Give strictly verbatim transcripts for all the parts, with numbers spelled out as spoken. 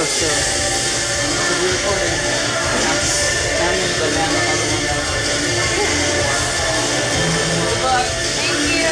still. Because we're recording. That means the man, the other one. Good luck. Thank you.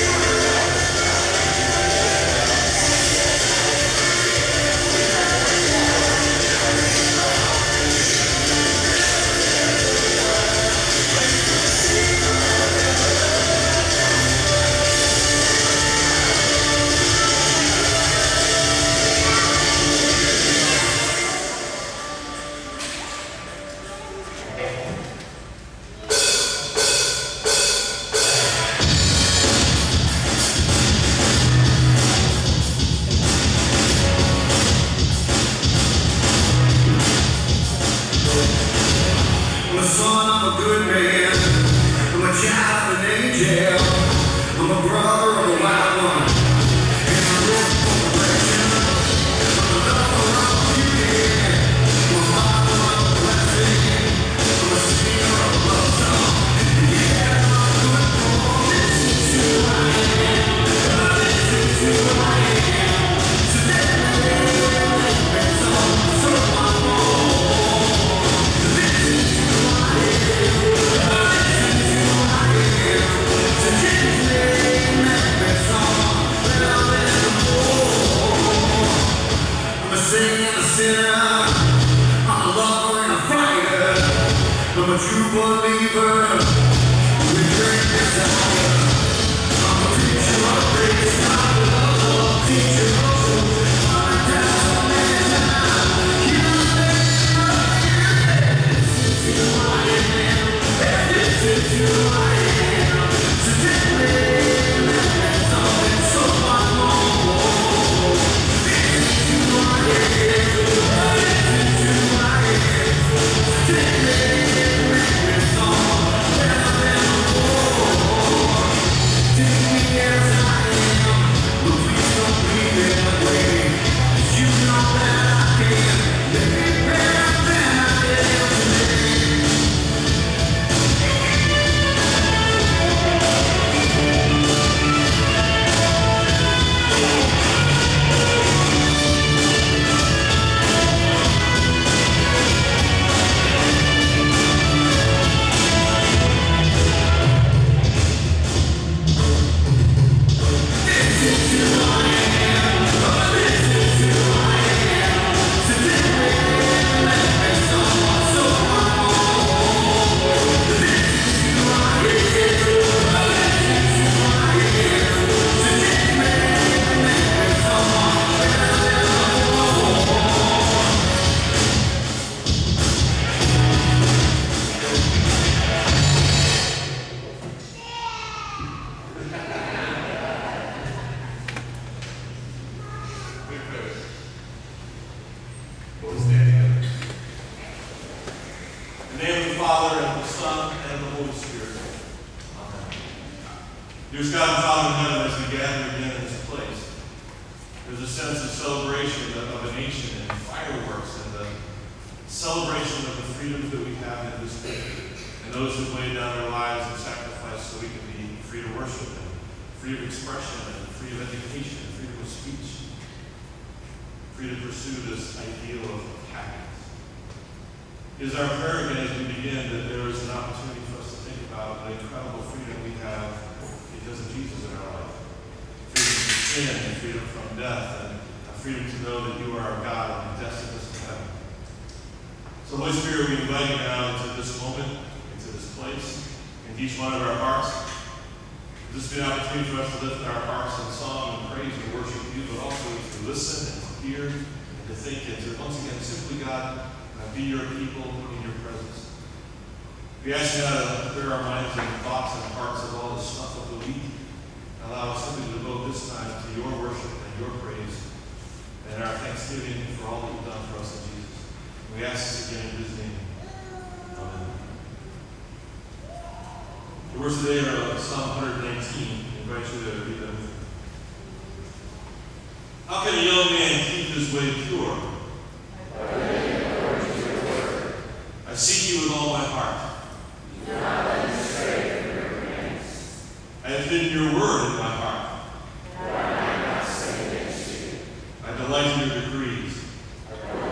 I have hidden your word in my heart. That I might not sin against you. I delight in your decrees. I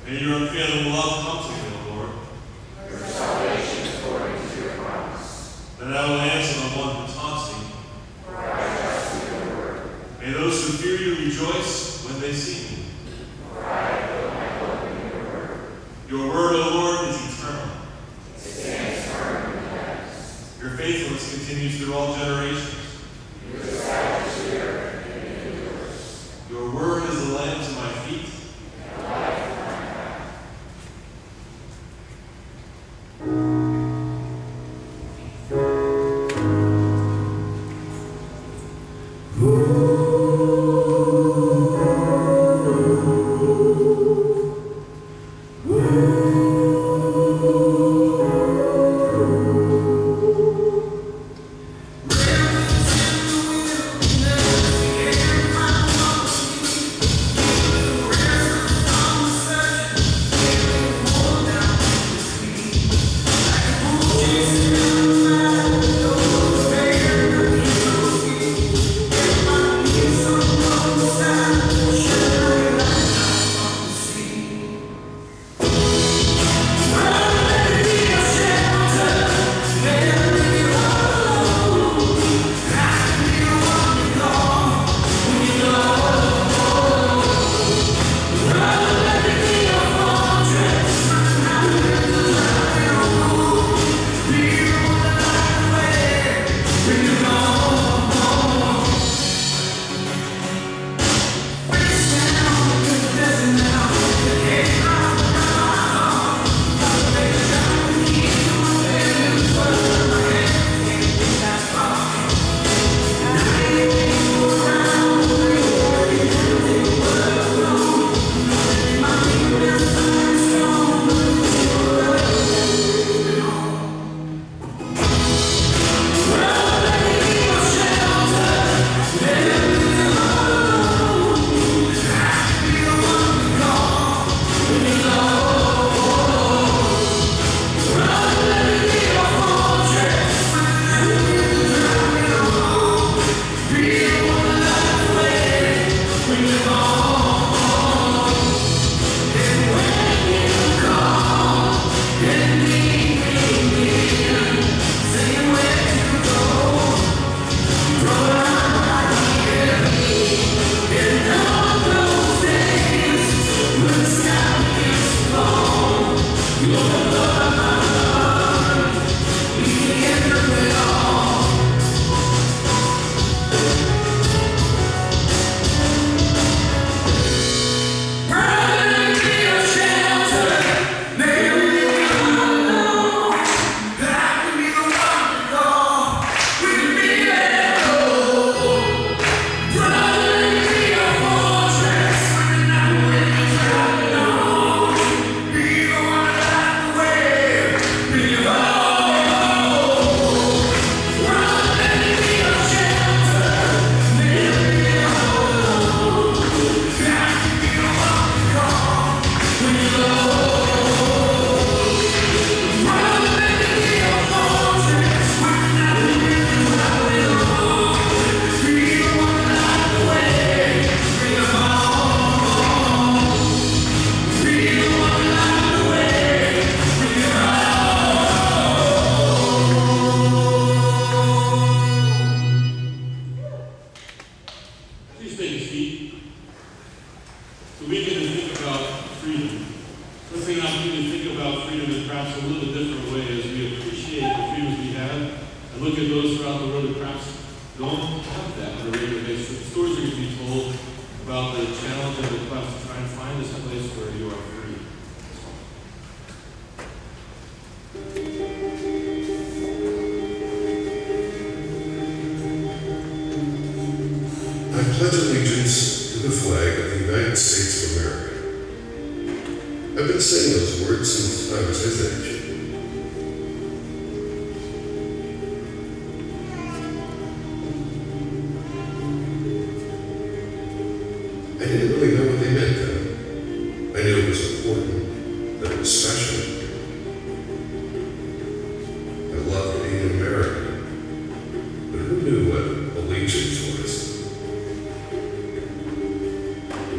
May your unfailing love come to me, O Lord. For salvation according to your promise. Then I will answer the one who taunts me. For I trust in your word. May those who fear you rejoice when they see me. For I have put my hope in your word. Your word, O Lord, is eternal. It stands firm in the heavens. Your faithfulness continues through all generations. You establish the earth and it endures. Your word is a lamp to my feet And a light to my path.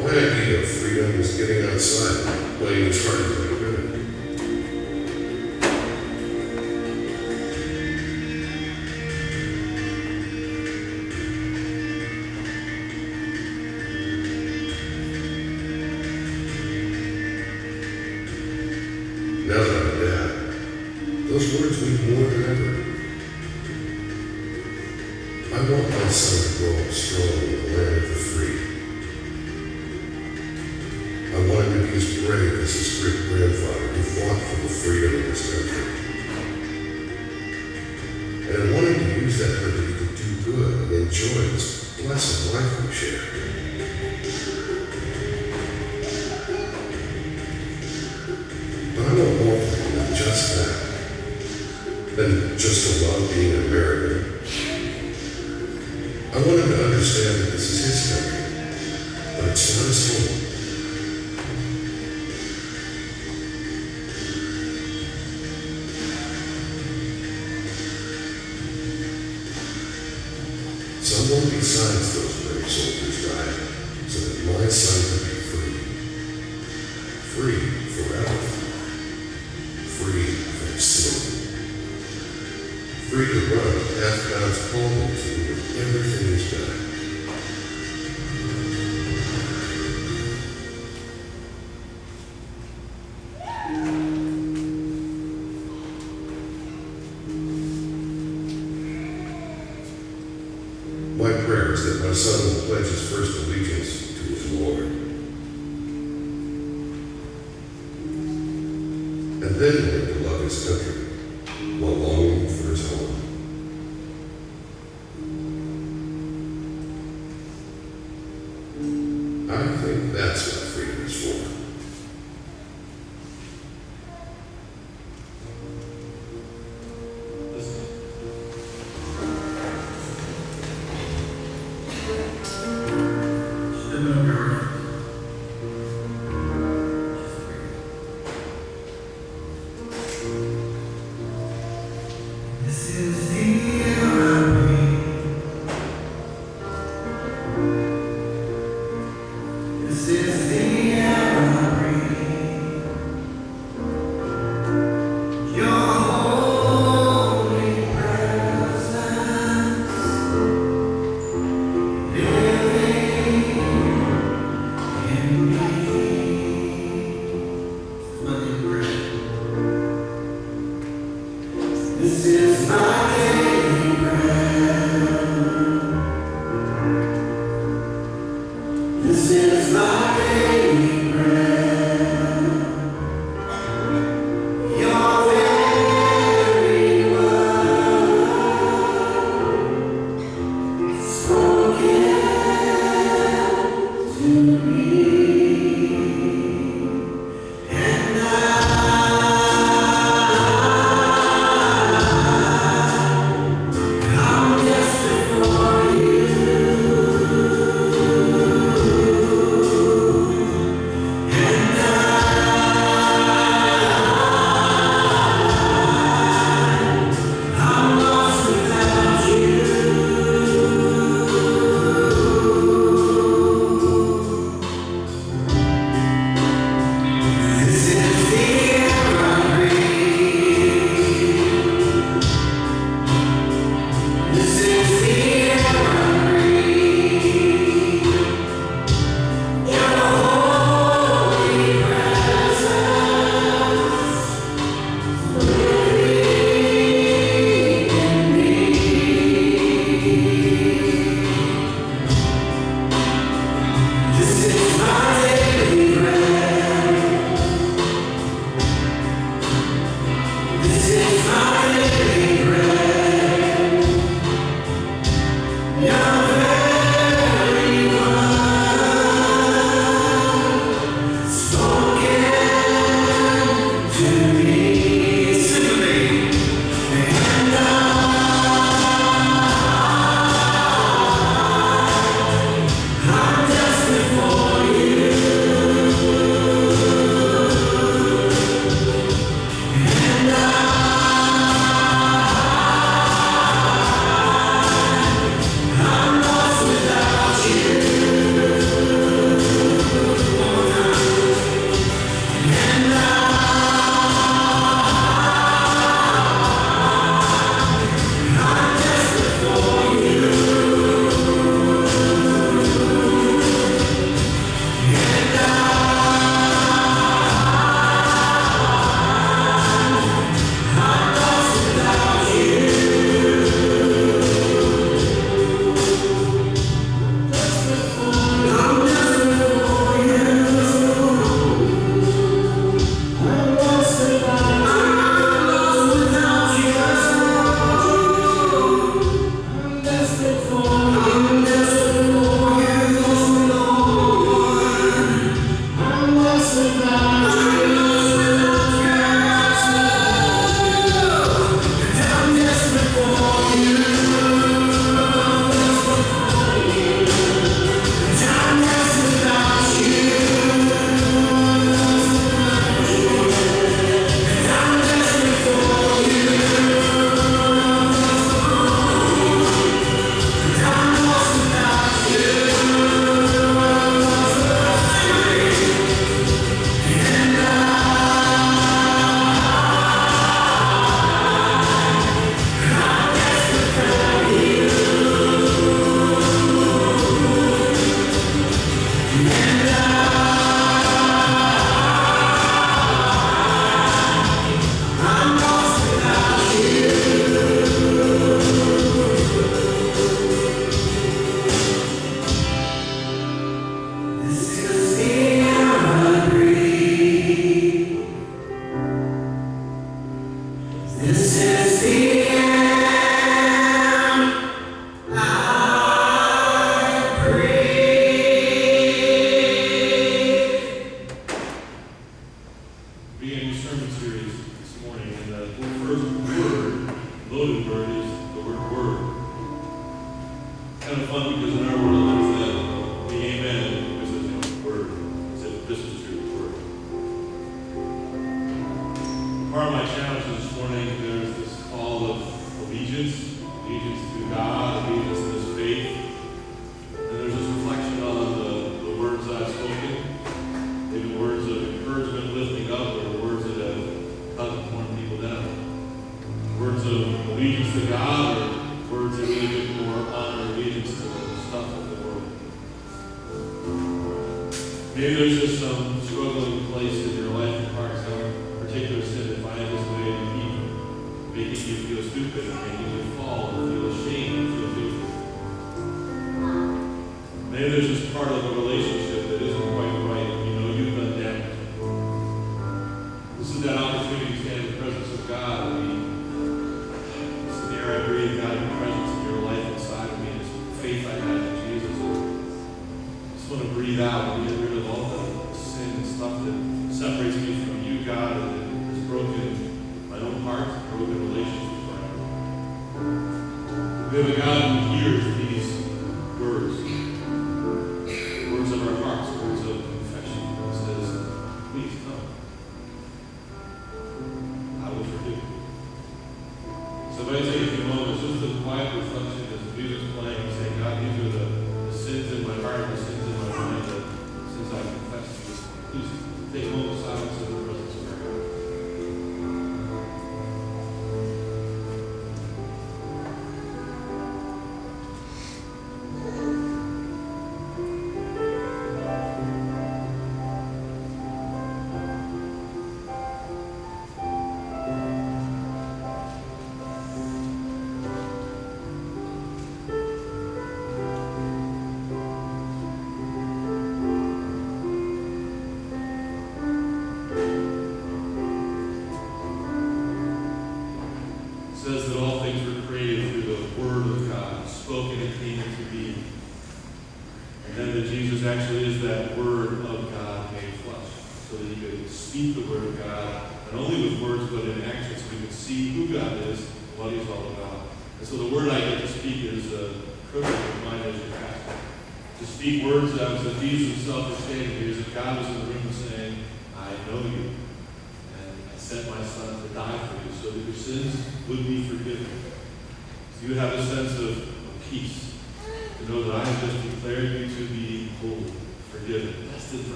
My idea of freedom is getting outside and playing as hard as I could. Now that I'm a dad, those words mean more than ever. I want my son to grow up strong in the land of the free. I want him to be as brave as his great-grandfather who fought for the freedom of this country. And I want him to use that liberty to do good and enjoy this blessed life we share. But I want more from him than just that, than just to love being an American. I want him to understand that this is his country, but it's not his home. Someone besides those brave soldiers died so that my son could be free. Free forever. Free from sin. Free to run the path God's called him to with everything he's done. My prayer is that my son will pledge his first allegiance to his Lord. And then learn to love his country while longing for his home. I think that's what freedom is for. You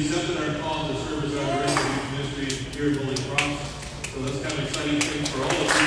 accepted our call to serve as our director of youth ministry here at Holy Cross. So that's kind of exciting thing for all of you.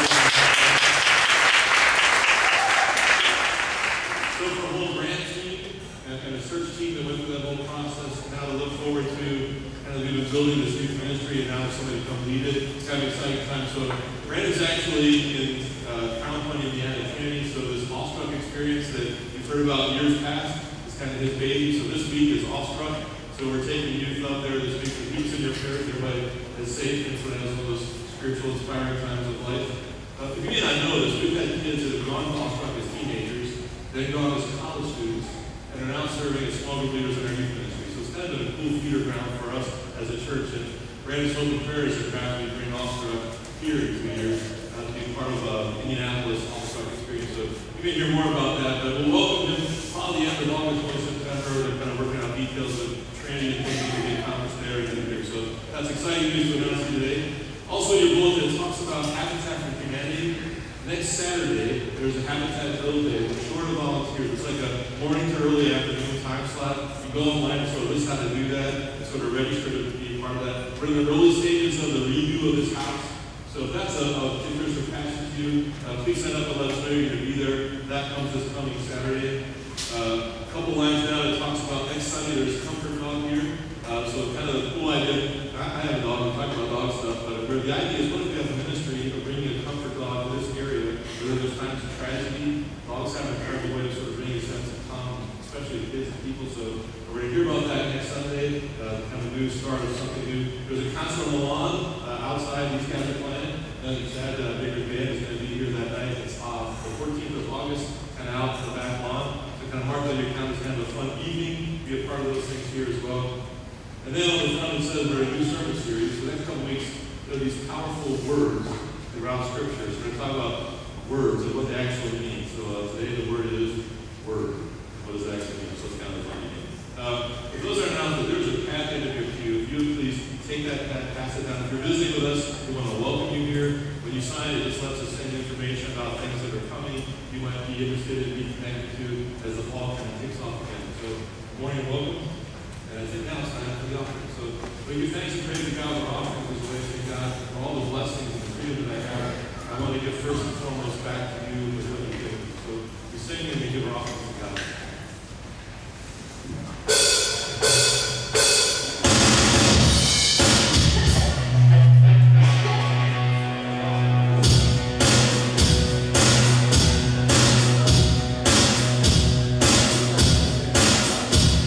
So for the whole grant team and, and the search team that went through that whole process, now to look forward to kind of we've been building this youth ministry and now somebody to come lead it. It's kind of an exciting time. So Brand is actually in uh, Crown Point, Indiana, Kennedy. So this awestruck experience that you've heard about years past is kind of his baby. So this week is awestruck. So we're taking youth up there this week for weeks in your parish. Everybody is safe and so that has all those spiritual, inspiring times of life. Uh, if you may not know this, we've had kids that have gone to awestruck as teenagers, then gone as college students, and are now serving as small group leaders in our youth ministry. So it's kind of been a cool feeder ground for us as a church. And Brandon's hope and prayer is that God will bring awestruck here in two years uh, to be part of uh, Indianapolis awestruck experience. So you may hear more about that, but we'll welcome him probably the end of August, early September. They're kind of working out details of training and things to get accomplished there and here. So that's exciting news to announce to you today. Also, your bulletin talks about Habitat for Humanity. Next Saturday, there's a Habitat Build Day with short of volunteers. It's like a morning to early afternoon time slot. You go online and sort of list how to do that and sort of register to be a part of that. We're in the early stages of the review of this house. So if that's a, a interest or passion to you, uh, please sign up and let us know you're going to be there. That comes this coming Saturday. Uh, a couple lines down, it talks about next Sunday there's Comfort Dog here. Uh, so kind of a cool idea. I, I have a dog, we talk about dog stuff, but the idea is what if we have a ministry of bringing a comfort dog to this area where there's times of tragedy. Dogs have a terrible way to sort of bring a sense of calm, especially kids and people. So we're going to hear about that next Sunday, uh, kind of a new start of something new. There's a concert on the lawn uh, outside, these guys are playing. And Chad, uh, Bigger Band is going to be here that night. It's uh, the fourteenth of August, kind of out to the back lawn. So kind of mark that your calendar, kind of a fun evening, be a part of those things here as well. And then on the front it says we're in a new sermon series. So the next couple weeks, there are these powerful words throughout Scripture. So we're going to talk about words and what they actually mean. So uh, today the word is word. What does that actually mean? So it's kind of funny. Um, if those are announced, there's a packet in your pew. If you would please take that pad, pass it down. If you're visiting with us, we want to welcome you here. When you sign it, it just lets us send information about things that are coming you might be interested in being connected to as the fall kind of kicks off again. So good morning and welcome. And I think now it's time for the offering. So we give thanks and praise to God for offering this way. Thank God for all the blessings and the freedom that I have. I want to give first and foremost back to you with what you give. So we sing and we give our offerings to God.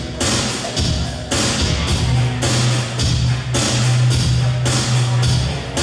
Thank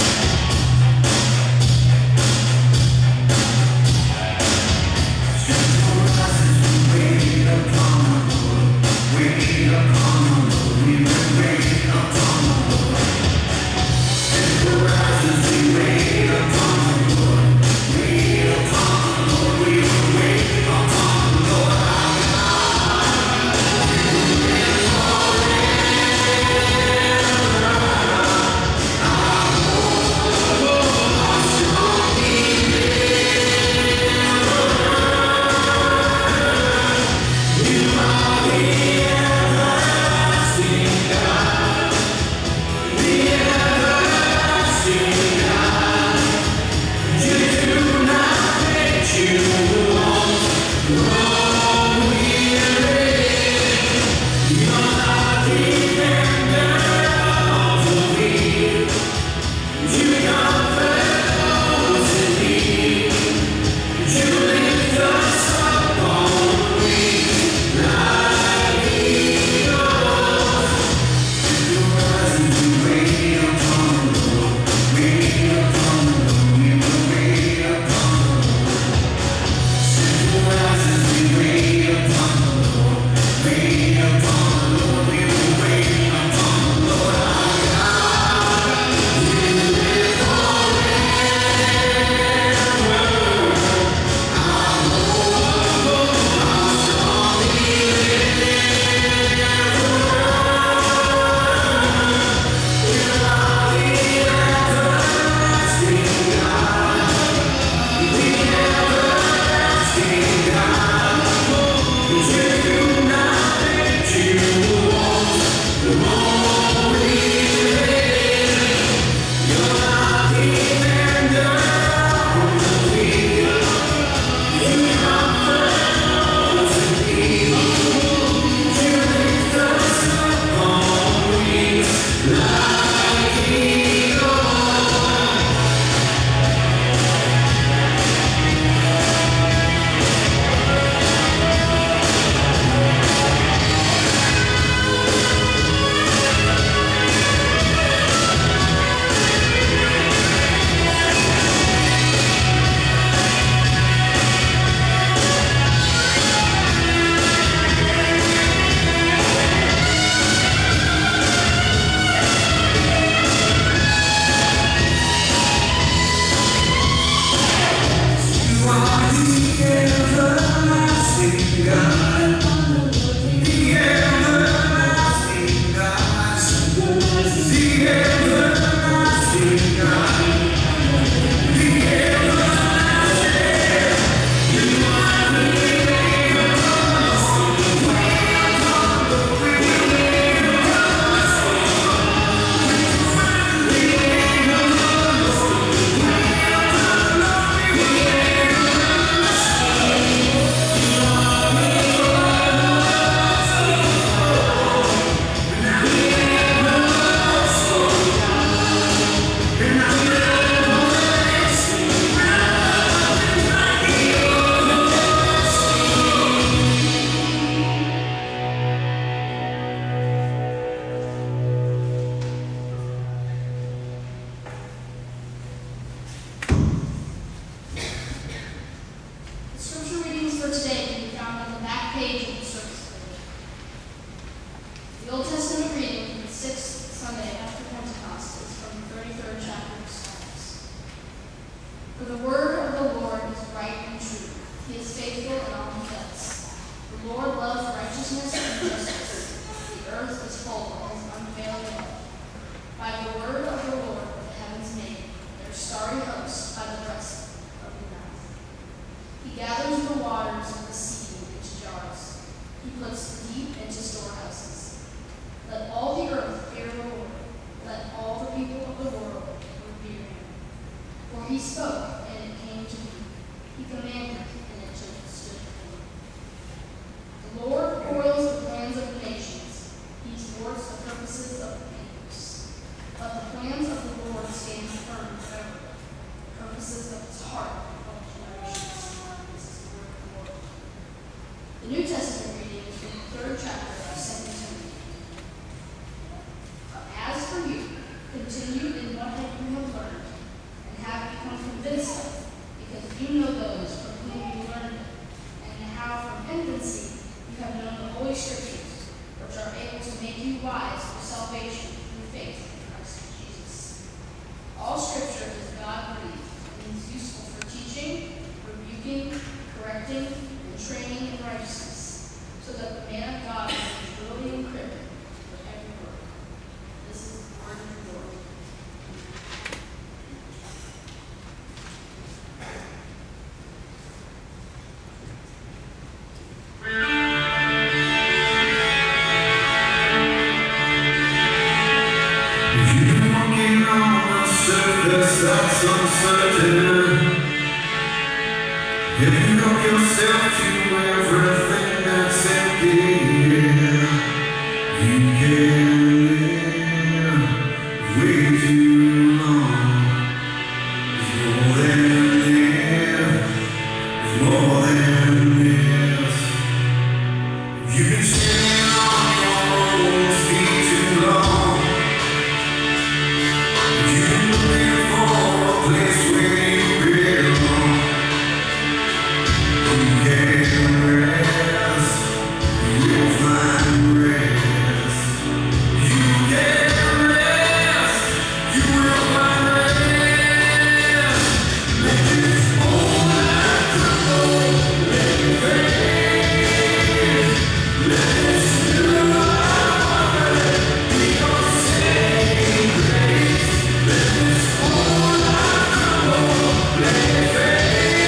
he spoke, and it came to be. He commanded, and it stood. The Lord foils the plans of the nations. He thwarts the purposes of the peoples. But the plans of the Lord stand firm forever. The purposes of his heart of generations. This is the word of the Lord. The New Testament reading is in the third chapter of Second Timothy. But as for you, continue in what you have learned, and have become convinced of, because you know those from whom you learned it, and how from infancy you have known the Holy Scriptures, which are able to make you wise for salvation through faith in Christ Jesus. All Scripture is God-breathed and is useful for teaching, rebuking, correcting, and training in righteousness, so that the man of God may be thoroughly equipped for every work. This is the word of the Lord. That's uncertain. If you look yourself to everything that's empty, yeah, you can live way too long. It's more than live, it's more than this. You've been standing on your own feet too long. You've been looking for a place where you belong. You can rest, you'll find rest. You can rest, you will find rest. Let this old life crumble, let it fade. Let this new life be your saving grace. Let this old life crumble, let it fade.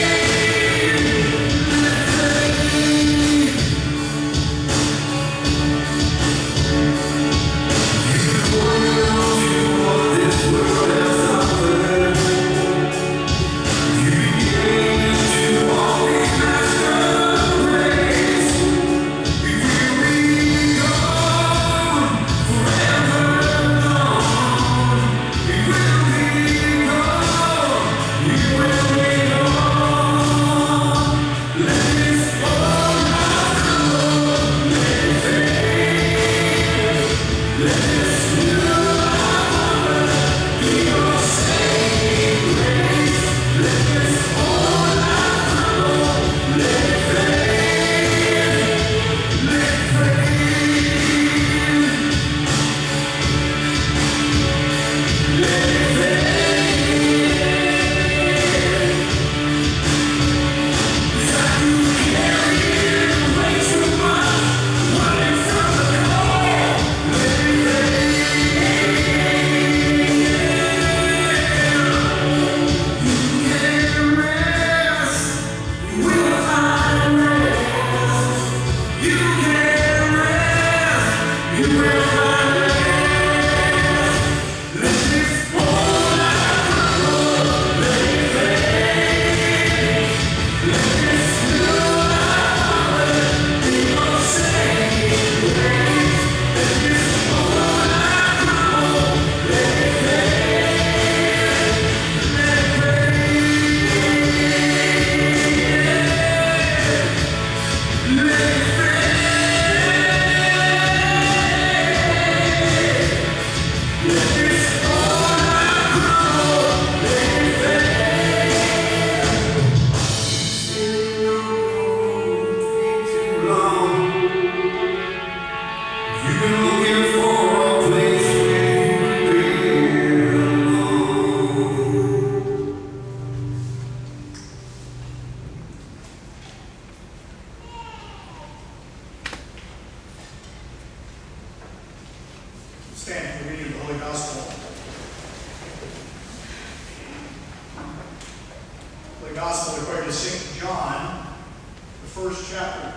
Stand for the reading of the Holy Gospel. The Gospel according to Saint John, the first chapter.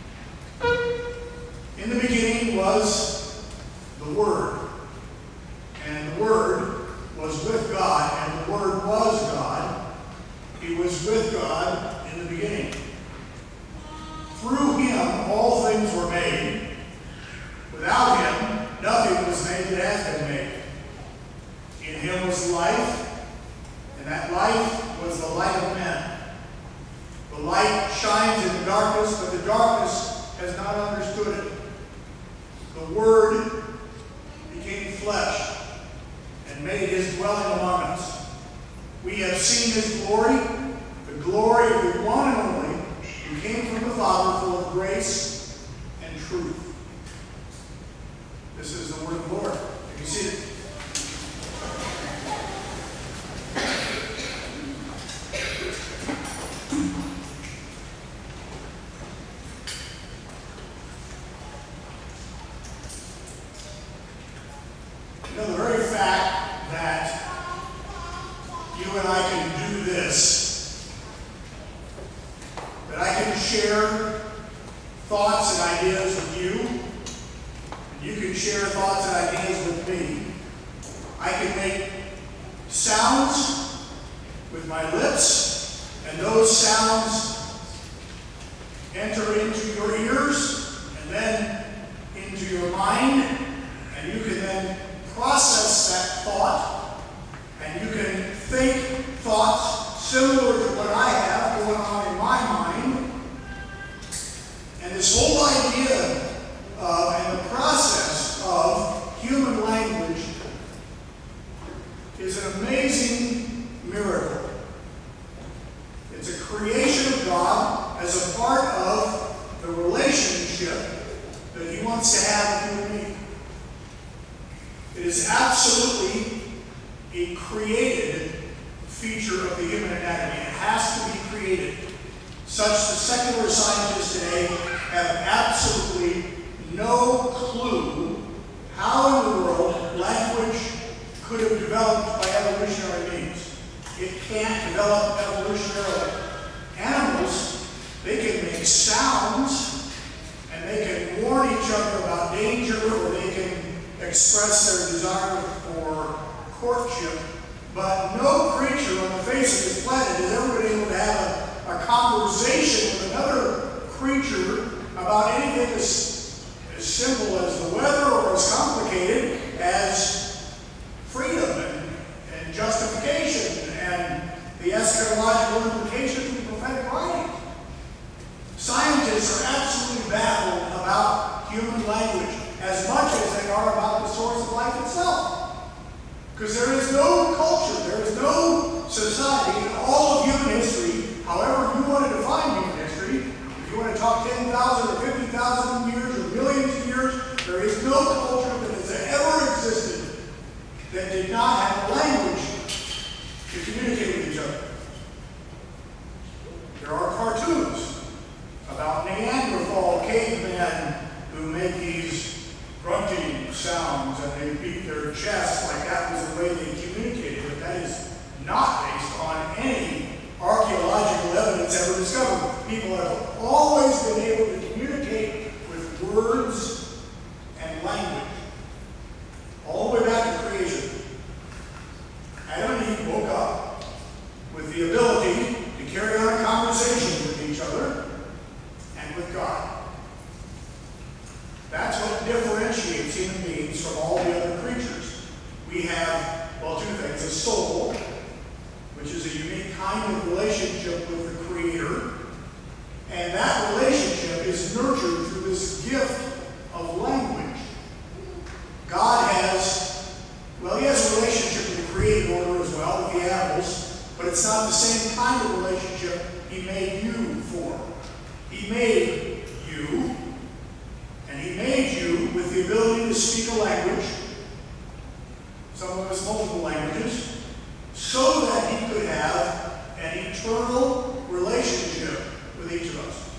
In the beginning was the Word, and the Word was with God, and the Word was God. was with God in the beginning. Through him all things were made. Without him nothing was made that has been made. In him was life, and that life was the light of men. The light shines in the darkness, but the darkness has not understood it. The Word became flesh and made his dwelling among us. We have seen his glory, the glory of the one and only, who came from the Father, full of grace and truth. This is the word of the Lord. Have you seen it? You know, the very fact that you and I can do this, that I can share thoughts and ideas with you, and you can share thoughts and ideas with me. I can make sounds with my lips, and those sounds enter into your ears, and then into your mind, and you can then process that thought, and you can think thoughts similar to what I have going on in my mind. And this whole idea uh, and the process of human language is an amazing miracle. It's a creation of God as a part of the relationship that he wants to have with you and me. It is absolutely a created feature of the human anatomy. It has to be created. Such that secular scientists today have absolutely no clue how in the world language could have developed by evolutionary means. It can't develop evolutionarily. Animals, they can make sounds, and they can warn each other about danger, or they can express their desire for courtship, but no creature on the face of this planet has ever been able to have a, a conversation with another creature about anything as, as simple as the weather or as complicated as freedom and, and justification and the eschatological implications of the prophetic writing. Scientists are absolutely baffled about human language as much as they are about the source of life itself. Because there is no culture, there is no society in all of human history, however you want to define human history, if you want to talk ten thousand or fifty thousand years or millions of years, there is no culture that has ever existed that did not have a language to communicate with each other. There are cartoons about Neanderthal cavemen who make these grunting sounds, and they beat their chests like that was the way they communicated, but that is not based on any archaeological evidence ever discovered. People have always been able to communicate with words and language, all the way back to creation. Adam and Eve woke up with the ability to carry on a conversation with each other and with God. That's what differentiates human beings from all the other creatures. We have, well, two things. A soul, which is a unique kind of relationship with the Creator. And that relationship is nurtured through this gift of language. God has, well, he has a relationship with the created order as well, with the animals, but it's not the same kind of relationship he made you for. He made you, and he made you with the ability to speak a language, some of us multiple languages, so that he could have an eternal relationship with each of us.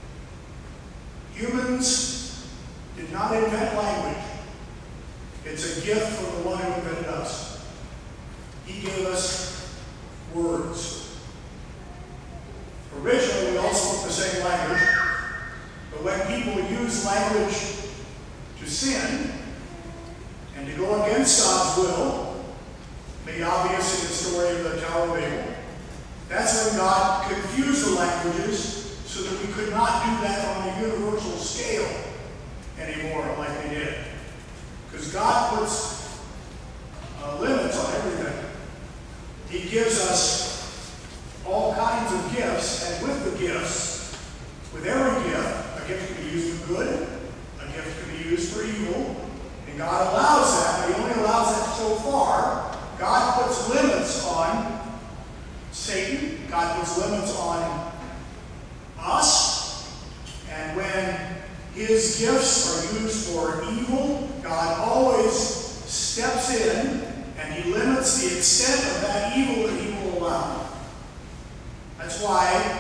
Humans did not invent language. It's a gift from the one who invented us. He gave us words. Originally, we all spoke the same language, but when people use language to sin and to go against God's will, made obvious in the story of the Tower of Babel, That's when God confused the languages so that we could not do that on a universal scale anymore like they did. Because God puts uh, limits on everything. He gives us all kinds of gifts, and with the gifts, with every gift, a gift can be used for good, a gift can be used for evil, and God allows that, but He only allows that so far. God puts limits on Satan, God puts limits on us, and when His gifts are used for evil, God always steps in and He limits the extent of that evil that He will allow. That's why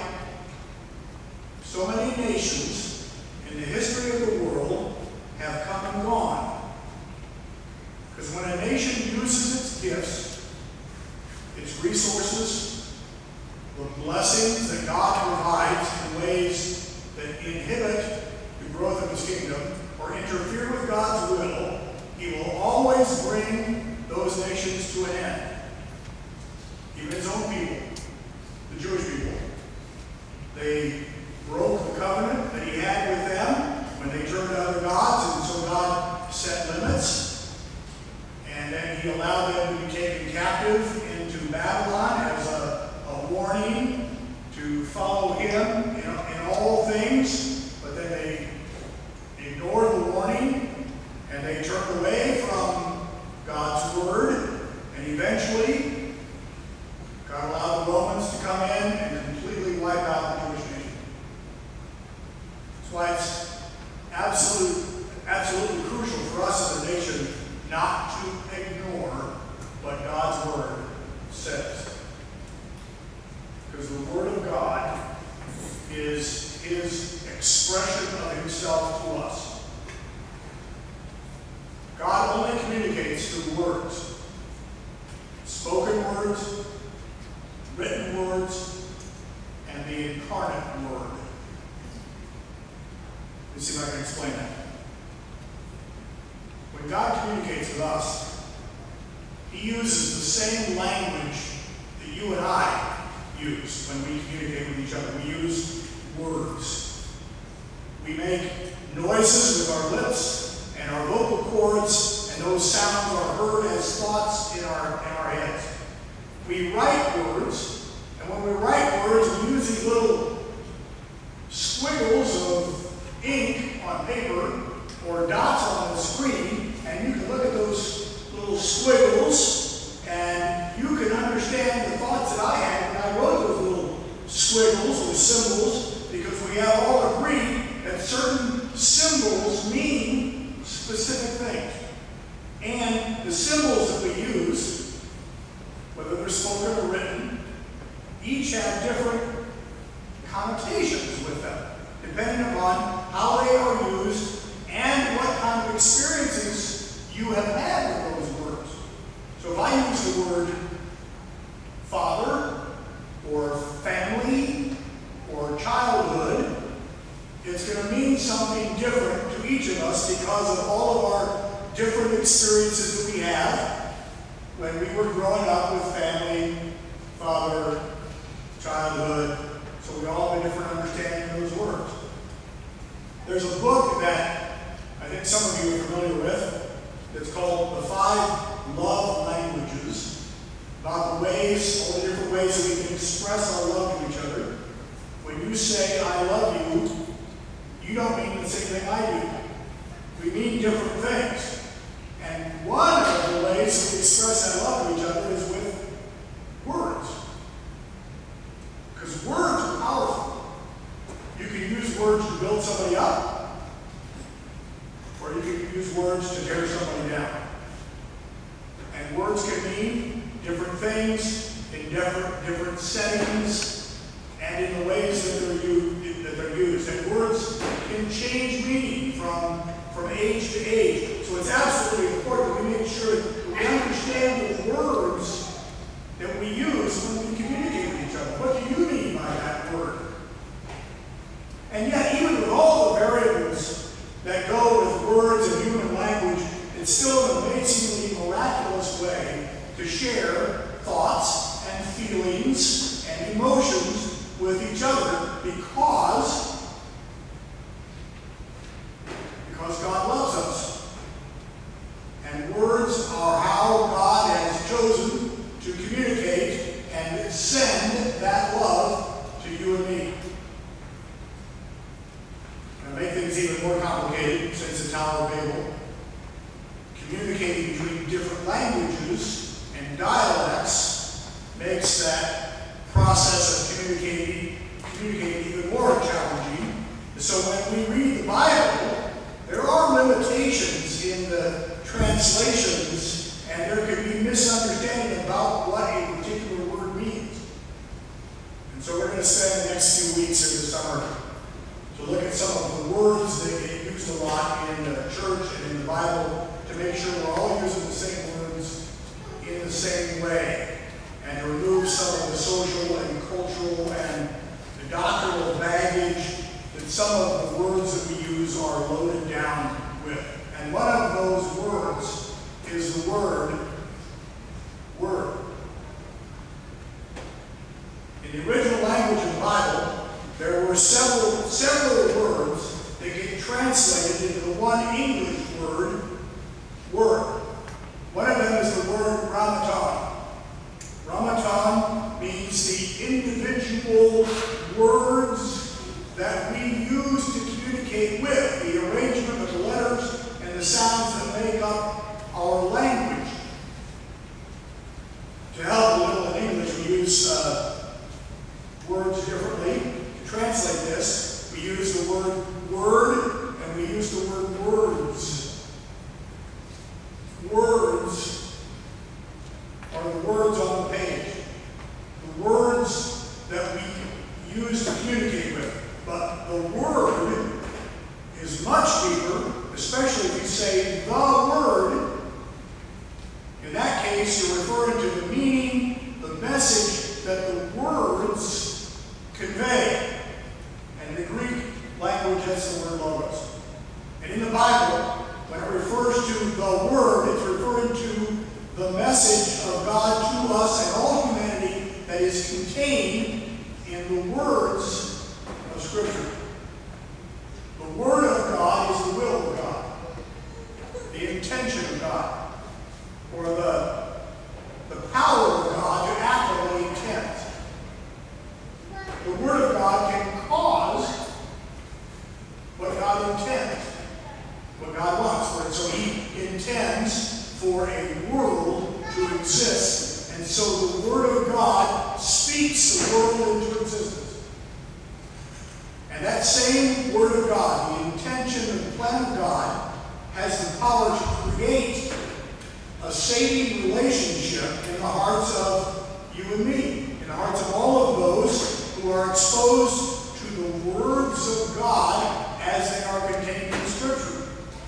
so many nations in the history of the world have come and gone. Because when a nation uses its gifts, its resources, the blessings that God provides in ways that inhibit the growth of His kingdom or interfere with God's will, He will always bring those nations to an end. Even His own people, the Jewish people. They broke the covenant that He had with them when they turned to other gods, and so God set limits. And then He allowed them to be taken captive into Babylon as a, a warning to follow Him in, in all things. But then they ignored the warning, and they turned away from God's word, and eventually God allowed the Romans to come in and completely wipe out the Jewish nation. That's why it's absolute, absolutely crucial for us as a nation not to ignore what God's word says. Because the word of God is His expression of Himself to us. God only communicates through words. Spoken words, written words, and the incarnate word. Let's see if I can explain that. When God communicates with us, He uses the same language that you and I use when we communicate with each other. We use words. We make noises with our lips and our vocal cords, and those sounds are heard as thoughts in our, in our heads. We write words, and when we write words, we use these little squiggles of ink on paper or dots on the screen, and you can look at those little squiggles, and you can understand the thoughts that I had when I wrote those little squiggles or symbols, because we have all agreed that certain symbols mean specific things. And the symbols that we use, whether they're spoken or written, each have different connotations with them, depending upon how they are used and what kind of experiences you have had with those words. So if I use the word father, or family, or childhood, it's going to mean something different to each of us because of all of our different experiences that we have when we were growing up with family, father, childhood. So we all have a different understanding of those words. There's a book that I think some of you are familiar with. It's called The Five Love Languages, about the ways, all the different ways that we can express our love to each other. When you say, I love you, you don't mean the same thing I do. We mean different things. And one of the ways we express that love to each other is with words. Because words are powerful. You can use words to build somebody up, or you can use words to tear somebody down. And words can mean different things in different, different settings and in the ways that they're, used, that they're used. And words can change meaning from, from age to age. So it's absolutely important that we make sure that we understand the words that we use when we communicate with each other. What do you mean by that word? And yet, even with all the variables that go with words and human language, it's still an amazingly miraculous way to share thoughts and feelings and emotions that process of communicating, communicating even more challenging. So when we read the Bible, there are limitations in the translations, and there can be misunderstanding about what a particular word means. And so we're going to spend the next few weeks in the summer to look at some of the words that get used a lot in the church and in the Bible to make sure we're all using the same words in the same way, and to remove some of the social and cultural and the doctrinal baggage that some of the words that we use are loaded down with. And one of those words is the word, word. In the original language of the Bible, there were several, several words that get translated into the one English word, word. One of them is the word ramaton. Ramaton means the individual words that we use to communicate with, the arrangement of the letters and the sounds that make up our language. To help a little in English, we use uh, words differently. To translate this, we use the word word and we use the word words. Words are the words on the page, the words that we use to communicate with. But the word is much deeper, especially if you say the word. In that case, you're referring to the meaning, the message that the words convey. And in the Greek language, that's the word logos. And in the Bible, when it refers to the word, it's referring to the message of God to us and all humanity that is contained in the words of Scripture. The Word of God is the will of God, the intention of God, or the, the power of God to act on what He intends. The Word of God can cause what God intends, what God wants. So He intends for a world to exist, and so the Word of God speaks the world into existence. And that same Word of God, the intention and the plan of God, has the power to create a saving relationship in the hearts of you and me, in the hearts of all of those who are exposed to the words of God as they are contained in Scripture.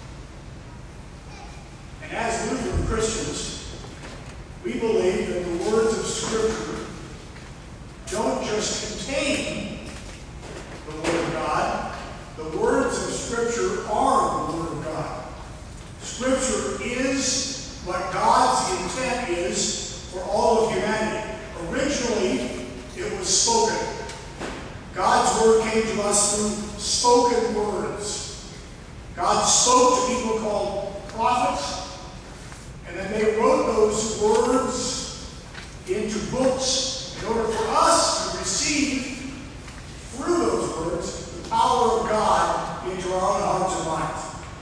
And as Lutheran Christians, we believe that the words of Scripture don't just contain the Word of God. The words of Scripture are the Word of God. Scripture is what God's intent is for all of humanity. Originally, it was spoken. God's Word came to us through spoken words. God spoke to people called prophets, and then they wrote those words into books in order for us to receive through those words the power of God into our own hearts and minds.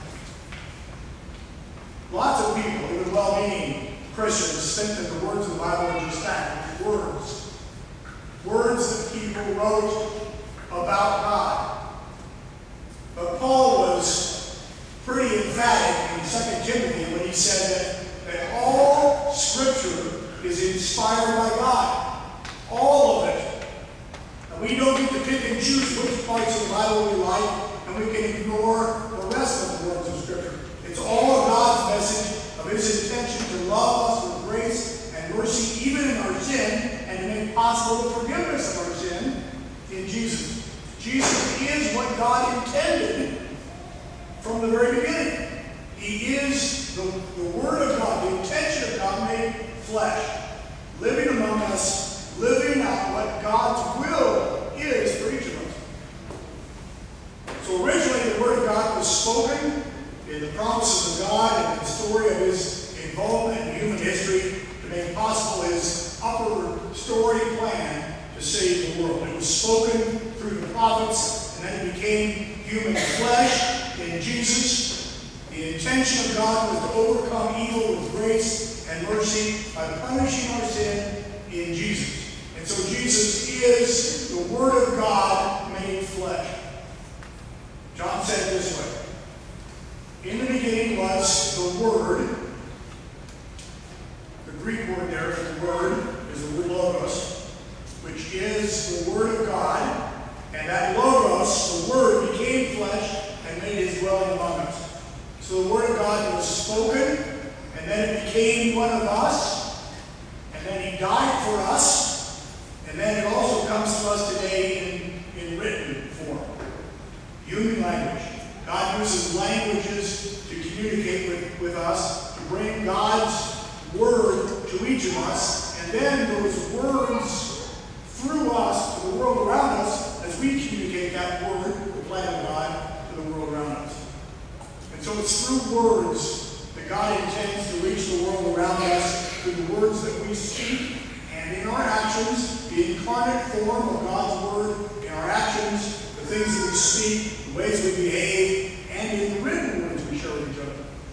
Lots of people, even well-meaning Christians, think that the words of the Bible are just that, words. Words that people wrote about God. But Paul was pretty emphatic in Second Timothy when he said that, that all Scripture is inspired by God. All of it. And we don't get to pick and choose which parts of the Bible we like, and we can ignore the rest of the words of Scripture. It's all of God's message of His intention to love us with grace and mercy, even in our sin, and to make possible the forgiveness of our sin in Jesus. Jesus is what God intended from the very beginning. He is the, the Word of God, the intention of God made flesh, living among us, living out what God's will is for each of us. So originally the Word of God was spoken in the promises of God and the story of His involvement in human history to make possible His upper story plan to save the world. It was spoken through the prophets, and then it became human flesh in Jesus. The intention of God was to overcome evil with grace and mercy by punishing our sin in Jesus. And so is the Word of God made flesh. John said it this way. In the beginning was the Word. The Greek word there for the Word is the word logos, which is the Word of God. And that logos, the Word, became flesh and made his dwelling among us. So the Word of God was spoken, and then it became one of us, and then he died for us, and then it also comes to us today in, in written form. Human language. God uses languages to communicate with, with us, to bring God's Word to each of us, and then those words through us to the world around us as we communicate that Word, the plan of God, to the world around us. And so it's through words that God intends to reach the world around us, through the words that we speak, and in our actions, the incarnate form of God's Word, in our actions, the things that we speak, the ways we behave, and in the written words we share with each other.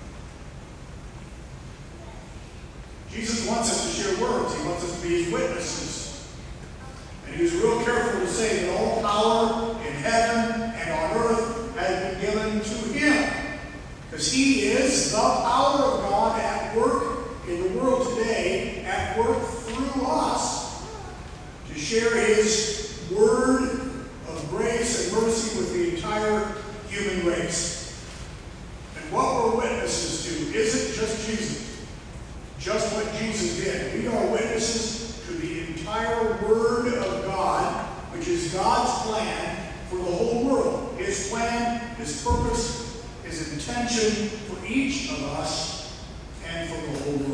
Jesus wants us to share words. He wants us to be his witnesses. And he was real careful to say that all power in heaven and on earth has been given to him. Because he is the power of God at work in the world today, at work through us, to share his word of grace and mercy with the entire human race. And what we're witnesses to isn't just Jesus, just what Jesus did. We are witnesses to the entire Word of God, which is God's plan for the whole world. His plan, his purpose, his intention for each of us and for the whole world.